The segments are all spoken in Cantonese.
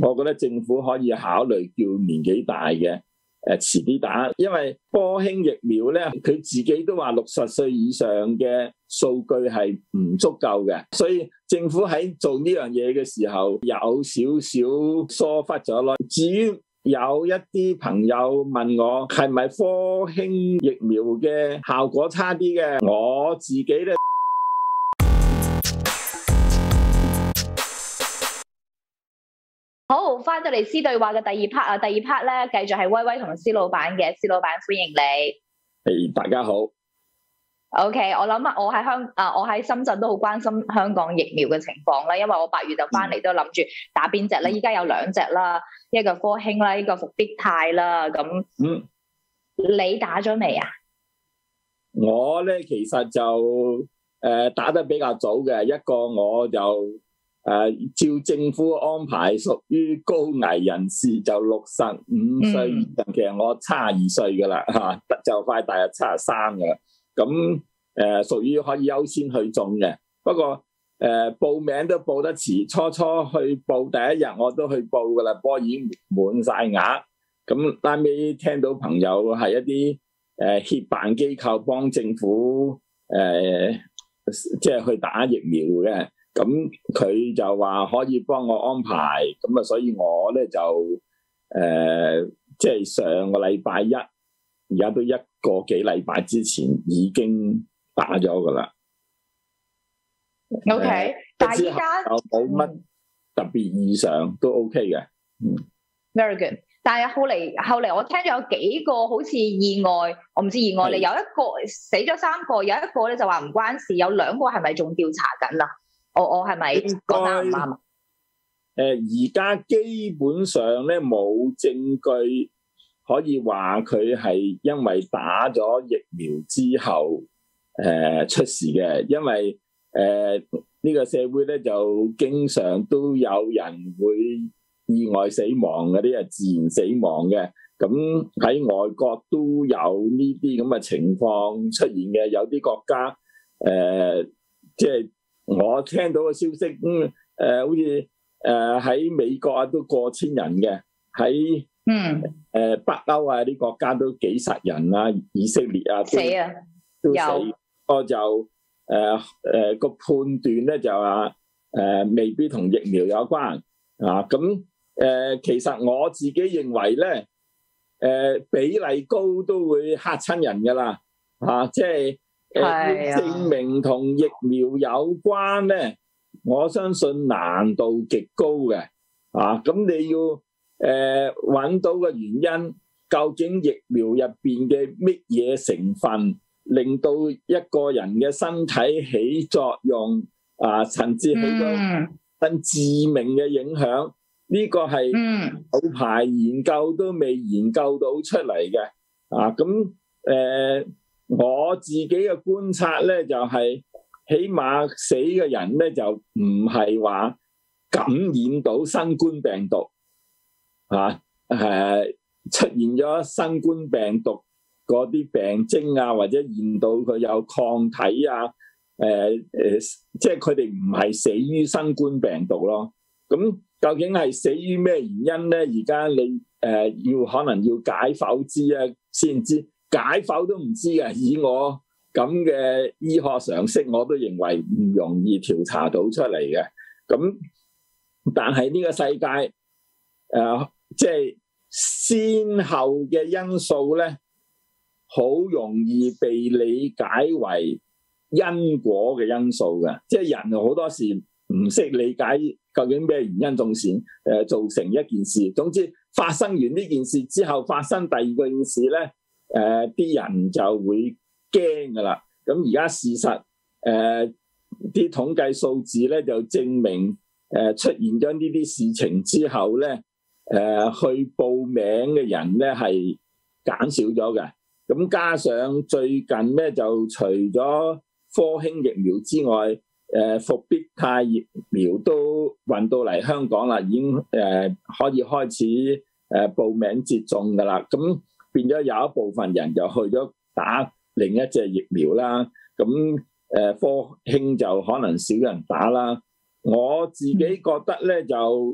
我覺得政府可以考慮叫年紀大嘅遲啲打，因為科興疫苗咧，佢自己都話60歲以上嘅數據係唔足夠嘅，所以政府喺做呢樣嘢嘅時候有少少疏忽咗咯。至於有一啲朋友問我係咪科興疫苗嘅效果差啲嘅，我自己咧。 好，翻到嚟私對話嘅第二 part 啊，第二 part 咧繼續係威威同施老闆嘅，施老闆歡迎你。 大家好。 OK， 我諗啊，我喺深圳都好關心香港疫苗嘅情況啦，因為我8月就翻嚟都諗住打邊隻咧，依家有2隻啦，一個科興啦，一個復必泰啦，咁你打咗未啊？ 我咧其實就打得比較早嘅，一個我就照政府安排屬於高危人士就65歲以上，其實我72歲噶啦吓，就快大約73噶啦。咁屬於可以優先去種嘅，不過報名都報得遲，初去報第一日我都去報噶啦，波已經滿晒額。咁後尾聽到朋友係一啲協辦機構幫政府即係去打疫苗嘅，咁佢就話可以幫我安排，咁啊所以我咧就即係上個禮拜一。而家都1個幾禮拜之前已經打咗噶啦。 OK， 但係依家冇乜特別異常，都 OK 嘅。 Very good。但係後嚟我聽咗有幾個好似意外，我唔知意外你有一個死咗3個，有一個咧就話唔關事，有2個係咪仲調查緊啊？我係咪講得唔啱啊？ 而家基本上咧冇證據。可以話佢係因為打咗疫苗之後出事嘅，因為呢個社會咧就經常都有人會意外死亡，嗰啲係自然死亡嘅。咁喺外國都有呢啲咁嘅情況出現嘅，有啲國家即係我聽到嘅消息，好似喺美國啊都過千人嘅，喺北歐啊啲國家都幾十人啦，以色列啊都死。我就個判斷咧就話未必同疫苗有關啊。咁其實我自己認為咧比例高都會嚇親人噶啦啊，即係要證明同疫苗有關咧，我相信難度極高嘅啊。咁你要揾到個原因，究竟疫苗入邊嘅乜嘢成分令到一個人嘅身體起作用啊，甚至起咗更致命嘅影響？呢個係有排研究都未研究到出嚟嘅啊。咁我自己嘅觀察咧，就係起碼死嘅人咧就唔係話感染到新冠病毒。出現咗新冠病毒嗰啲病徵啊，或者驗到佢有抗體啊，即係佢哋唔係死於新冠病毒咯。咁究竟係死於咩原因咧？而家你可能要解剖知啊，先知，解剖都唔知嘅。以我咁嘅醫學常識，我都認為唔容易調查到出嚟嘅。咁但係呢個世界即係先後嘅因素咧，好容易被理解為因果嘅因素嘅。即係人好多時唔識理解究竟咩原因造成一件事。總之發生完呢件事之後，發生第二個件事咧，啲人就會驚噶啦。咁而家事實啲統計數字咧就證明出現咗呢啲事情之後咧，去報名嘅人咧係減少咗嘅。咁加上最近咧就除咗科興疫苗之外，復必泰疫苗都運到嚟香港啦，已經可以開始報名接種噶啦。咁變咗有一部分人就去咗打另一隻疫苗啦。咁科興就可能少人打啦。我自己覺得咧就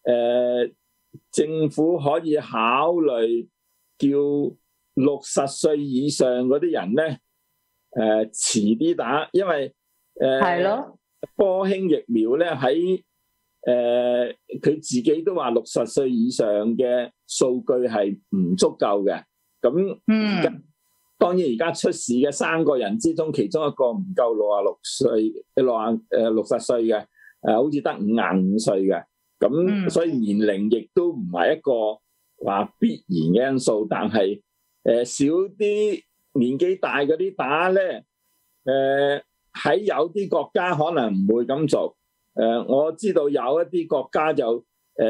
政府可以考慮叫60歲以上嗰啲人咧，遲啲打，因為係咯， 科興疫苗咧喺佢自己都話60歲以上嘅數據係唔足夠嘅。咁當然而家出事嘅3個人之中，其中一個唔夠60歲嘅，好似得55歲嘅。咁所以年齡亦都唔係一個話必然嘅因素，但係少啲年紀大嗰啲打咧，喺有啲國家可能唔會咁做。我知道有一啲國家就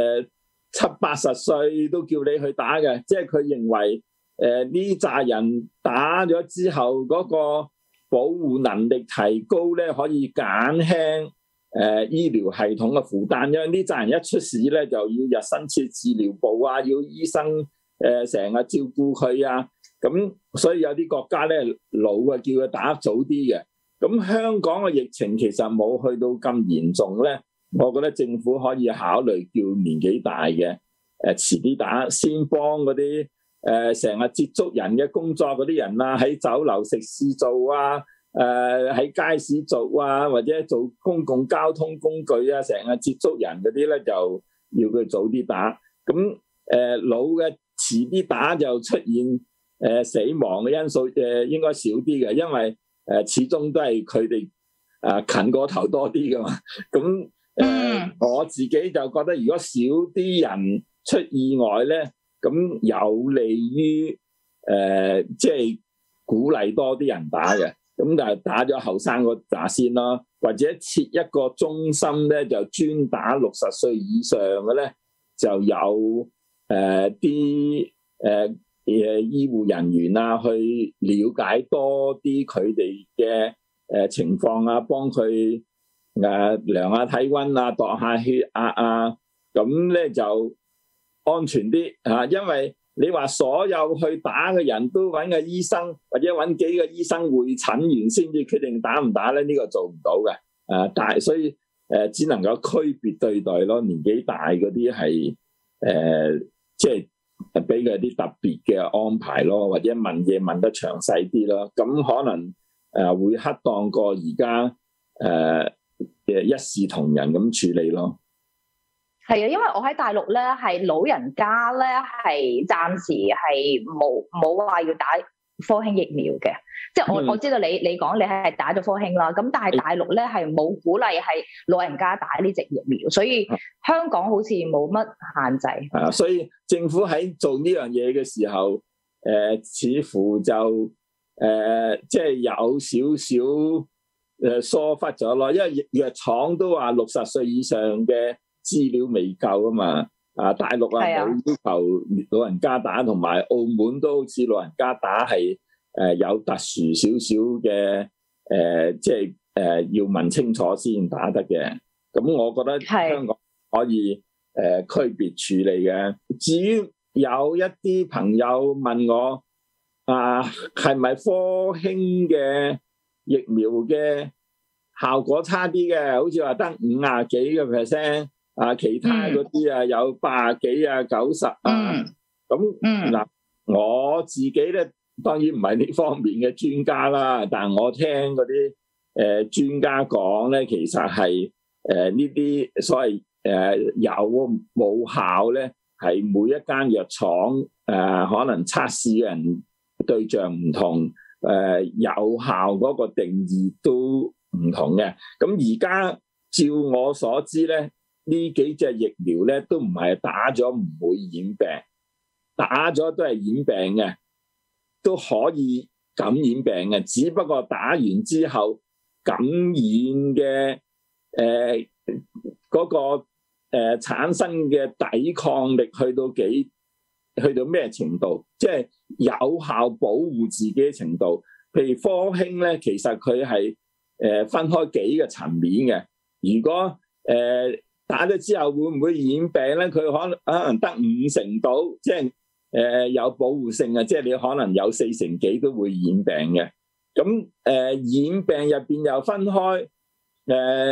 70-80歲都叫你去打嘅，即係佢認為呢扎人打咗之後嗰個保護能力提高咧，可以減輕醫療系統嘅負擔，因為呢扎人一出事咧就要日新設治療部啊，要醫生成日照顧佢啊，咁所以有啲國家咧老啊叫佢打早啲嘅。咁香港嘅疫情其實冇去到咁嚴重咧，我覺得政府可以考慮叫年紀大嘅遲啲打，先幫嗰啲成日接觸人嘅工作嗰啲人啊，喺酒樓食肆做啊，喺街市做啊，或者做公共交通工具啊，成日接觸人嗰啲咧就要佢早啲打。咁老嘅遲啲打就出現死亡嘅因素應該少啲嘅，因為始終都係佢哋近個頭多啲噶嘛。咁我自己就覺得如果少啲人出意外咧，咁有利於即係鼓勵多啲人打嘅。咁就係打咗後生嗰扎先咯，或者設一個中心咧，就專打60歲以上嘅咧，就有啲醫護人員啊，去了解多啲佢哋嘅情況啊，幫佢量下體溫啊，度下血壓啊，咁咧就安全啲啊。因為你話所有去打嘅人都揾個醫生，或者揾幾個醫生會診完先至決定打唔打咧，呢個做唔到嘅。但係所以只能夠區別對待咯。年紀大嗰啲係即係俾佢啲特別嘅安排咯，或者問嘢問得詳細啲咯。咁可能會恰當過而家一視同仁咁處理咯。 係啊，因為我喺大陸咧，係老人家咧係暫時係冇話要打科興疫苗嘅，即係我知道你講你係打咗科興啦，咁但係大陸咧係冇鼓勵係老人家打呢隻疫苗，所以香港好似冇乜限制。 所以政府喺做呢樣嘢嘅時候，似乎就即係有少少疏忽咗咯，因為藥廠都話60歲以上嘅資料未夠啊嘛。大陸冇要求老人家打，同埋澳門都好似老人家打係有特殊少少嘅即係要問清楚先打得嘅。咁我覺得香港可以區別處理嘅。至於有一啲朋友問我係咪科興嘅疫苗嘅效果差啲嘅，好似話得50幾個 percent。其他嗰啲有80幾90咁嗱，我自己咧當然唔係呢方面嘅專家啦，但我聽嗰啲專家講咧，其實係呢啲所謂有冇效咧，係每一間藥廠可能測試嘅人對象唔同，有效嗰個定義都唔同嘅。咁而家照我所知咧，呢幾隻疫苗咧都唔係打咗唔會染病，打咗都係染病嘅，都可以感染病嘅，只不過打完之後感染嘅嗰個產生嘅抵抗力去到咩程度，即係有效保護自己嘅程度。譬如科興咧，其實佢係分開幾個層面嘅。如果打咗之後會唔會染病咧？佢可能得50%到，即係有保護性嘅，即係你可能有40%幾都會染病嘅。咁染病入邊又分開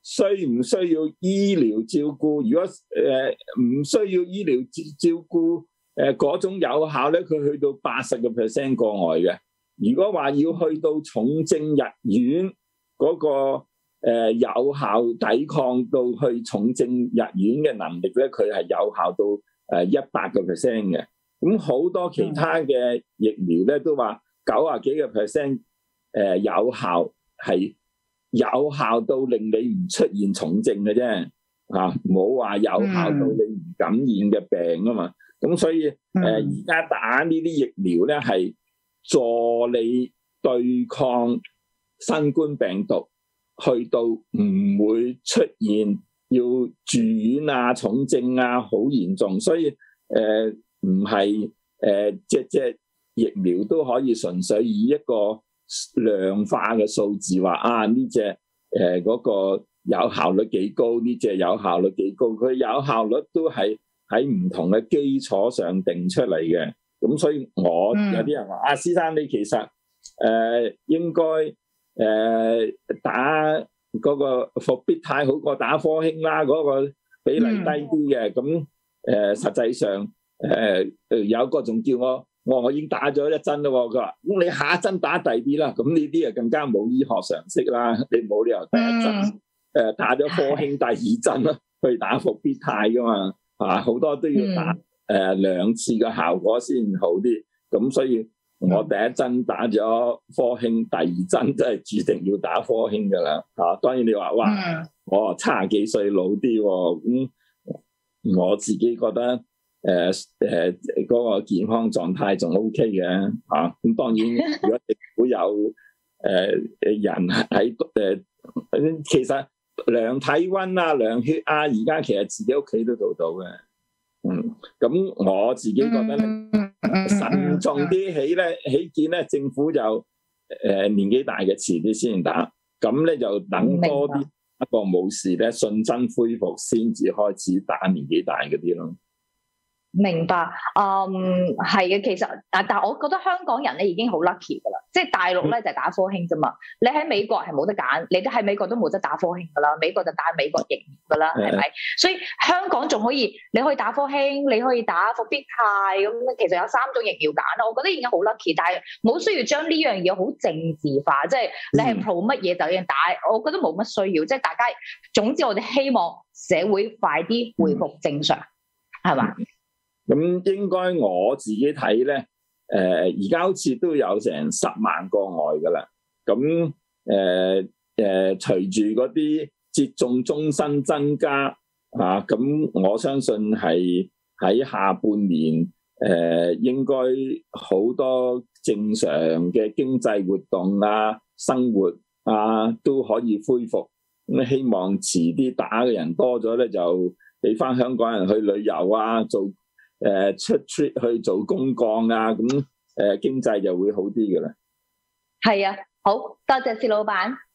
需唔需要醫療照顧？如果唔需要醫療照顧嗰種有效咧，佢去到80% 過外嘅。如果話要去到重症入院嗰個有效抵抗到去重症入院嘅能力咧，佢係有效到100% 嘅。咁好多其他嘅疫苗咧都話90幾個%有效，係有效到令你唔出現重症嘅啫，冇話有效到你唔感染嘅病啊嘛。咁所以而家打呢啲疫苗咧係助你對抗新冠病毒，去到唔會出現要住院啊、重症啊、好嚴重。所以唔係即疫苗都可以純粹以一個量化嘅數字話呢隻嗰個有效率幾高，呢隻有效率幾高，佢有效率都係喺唔同嘅基礎上定出嚟嘅。咁所以有啲人話施生你其實應該打嗰個復必泰好過打科興啦，嗰個比例低啲嘅。咁實際上有一個仲叫我已經打咗1針咯，佢話咁你下一針打第二啲啦。咁呢啲更加冇醫學常識啦，你冇理由第一針打咗科興第二針啦去打復必泰噶嘛，好多都要打2次嘅效果先好啲。咁所以我第一針打咗科興，第二針真係注定要打科興噶啦。當然你話哇，我70幾歲老啲喎，咁我自己覺得嗰個健康狀態仲 OK 嘅。咁當然如果政府有人喺其實量體溫啊、量血壓而家其實自己屋企都做到嘅。咁我自己覺得慎重啲起見咧，政府就年紀大嘅遲啲先打，咁咧就等多啲一個冇事咧，信心恢復先至開始打年紀大嗰啲咯。 明白，係嘅，其實但係我覺得香港人咧已經好 lucky 噶啦，即係大陸咧就係打科興啫嘛，你喺美國係冇得揀，你都喺美國都冇得打科興噶啦，美國就打美國疫苗噶啦，係咪？所以香港仲可以，你可以打科興，你可以打復必泰，咁其實有3種疫苗揀啦，我覺得已經好 lucky，但係冇需要將呢樣嘢好政治化，即係你係 pro 乜嘢就要打，我覺得冇乜需要，即係大家總之我哋希望社會快啲恢復正常，係嘛？ 咁應該我自己睇咧，而家好似都有成10萬個外噶啦。咁隨住嗰啲接種中心增加咁我相信係喺下半年應該好多正常嘅經濟活動啊、生活都可以恢復。咁希望遲啲打嘅人多咗咧，就俾翻香港人去旅遊啊，做出 trip 去做公幹啊，咁經濟就會好啲嘅啦。 係啊，好多謝薛老闆。